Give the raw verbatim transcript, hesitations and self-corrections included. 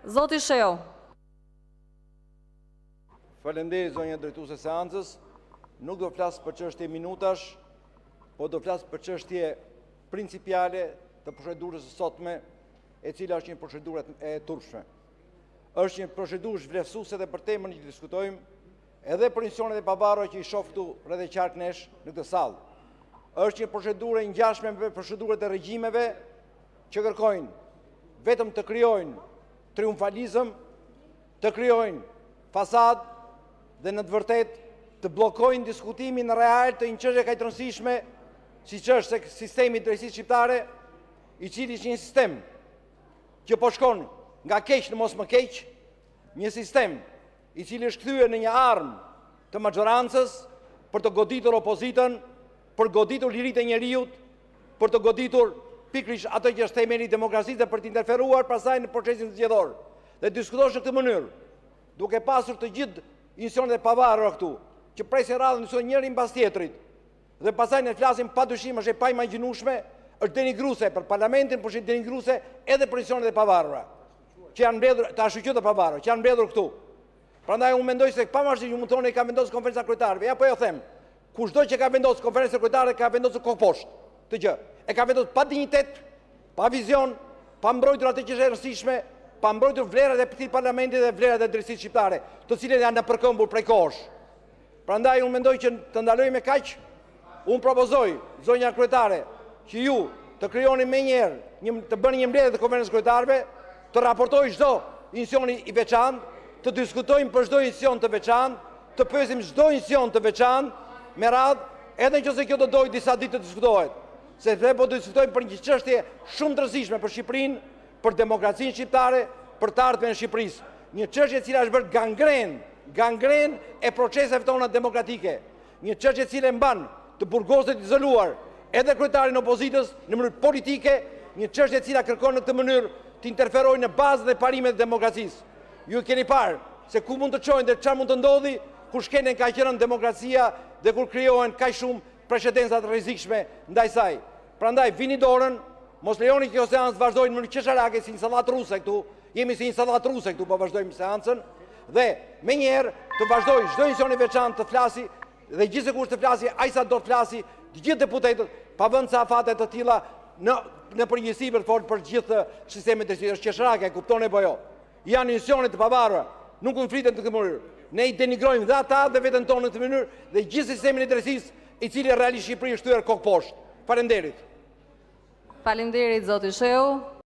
Zoti Sheu. Faleminderit zonja drejtuese e seancës. Nuk do flas për çështje minutash, po do flas për çështje principiale të procedurës së sotme, e cila është një procedurë e turpshme. Është një procedurë vlerësuese edhe për temën që diskutojmë, edhe për institucionet e pavarura që i shoh këtu rreth e qark nesh në këtë sallë. Është një procedurë e ngjashme me procedurat e regjimeve që kërkojnë vetëm të krijojnë triumfalizëm, të krijojnë fasadë dhe në të vërtetë të bllokojnë diskutimin real të një çështje kaq të rëndësishme siç është sistemi i drejtësisë shqiptare, i cili është një sistem që po shkon nga keq në mos më keq, një sistem i cili është kthyer në një armë të maxhorancës për të goditur opozitën, për goditur liritë e njerëzit, për të goditur pikërisht atë që është themeli i demokracisë dhe për të interferuar pastaj në procesin zgjedhor. Dhe diskutosh në këtë mënyrë, duke pasur të gjithë institucionet e pavarura këtu, që presin radhën në njëri mbas tjetrit, dhe pastaj ne flasim padyshim është e pa imagjinueshme, është denigruese për parlamentin, por është denigruese edhe për institucionet e pavarura, që janë mbledhur të ashoqëtë të pavarura, që janë mbledhur këtu. Prandaj unë mendoj se pavarësisht që ju mund thoni ka vendosur konferenca e kryetarëve, ja po jo them, kushdo që ka vendosur konferenca e kryetarëve ka vendosur kokë poshtë. Të gjë, e ka vendosur pa dinjitet, pa vizion, pa mbrojtur atë që është e rëndësishme, pa mbrojtur vlerat e këtij parlamenti dhe vlerat e drejtësisë shqiptare, të cilat janë në përkëmbur prej kohësh. Prandaj unë mendoj që të ndalojmë me kaq, unë propozoj zonja kryetare që ju të krijoni menjëherë, një të bëni një mbledhje të konferencës kryetarëve, të raportojë çdo institucion i veçantë, të diskutojmë për çdo institucion të veçantë, të pyesim çdo institucion të veçantë me radhë, edhe nëse kjo do dojë disa ditë të diskutohet. Sepse po diskutojmë për një çështje shumë të rëndësishme për Shqipërinë, për demokracinë shqiptare, për të ardhmen e Shqipërisë. Një çështje e cila është bërë gangren, gangren e proceseve tona demokratike. Një çështje e cila mban të burgoset izoluar edhe kryetarin e opozitës në mënyrë politike, një çështje e cila kërkon në këtë mënyrë të interferojë në bazat dhe parimet e demokracisë. Ju keni parë se ku mund të çojnë dhe çfarë mund të ndodhi kur shkenen ka qenë demokracia dhe kur krijohen kaq shumë precedenca të rrezikshme ndaj saj. Prandaj vini dorën, mos lejoni që kjo seancë vazhdojnë në mënyrë qesharake si një sallatë ruse këtu. Jemi si një sallatë ruse këtu, po vazhdojmë seancën dhe menjëherë të vazhdojë çdo institucion i veçantë të flasi dhe gjithsekush të flasi ai sa do të flasi, të gjithë deputetët, pa vënë ca afate të tilla në në përgjithësi për fol për gjithë sistemin e drejtësisë qesharake, e kupton apo jo? Janë institucione të pavarura, nuk mund fliten në këtë mënyrë. Ne i denigrojmë dhe ata dhe veten tonë në këtë mënyrë dhe gjithë sistemin e drejtësisë i cili realisht Shqipëri është thyer kokë poshtë. Faleminderit. Faleminderit zoti Sheu.